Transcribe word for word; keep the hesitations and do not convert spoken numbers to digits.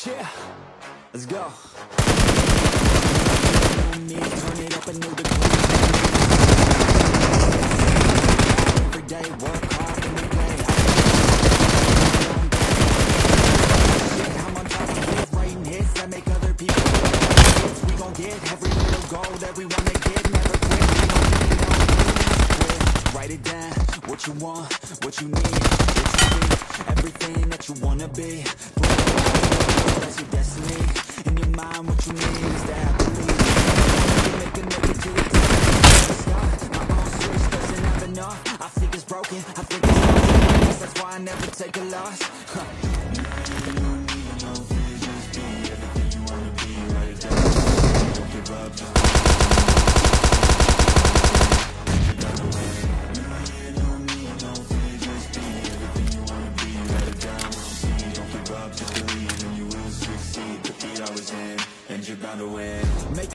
Yeah, let's go. Me, turn it up a new degree. Every day, work hard and we play. I'm on top of it, writing hits that make other people hits. We gon' get every little goal that we wanna get. Never quit, we gon' get it on. Write it down, what you want, what you need, what you need, everything that you wanna be. Put it out, that's your destiny. In your mind, what you need is that belief. You make a make it to the top. Start my own switch, doesn't have enough. I think it's broken, I think it's broken. That's why I never take a loss. Huh. Make